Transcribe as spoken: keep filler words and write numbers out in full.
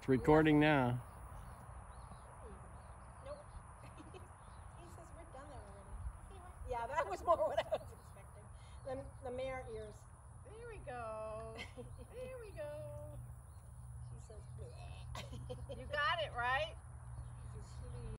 It's recording now. Nope. He says we're done that already. Yeah, that was more what I was expecting. The, the mare ears. There we go. There we go.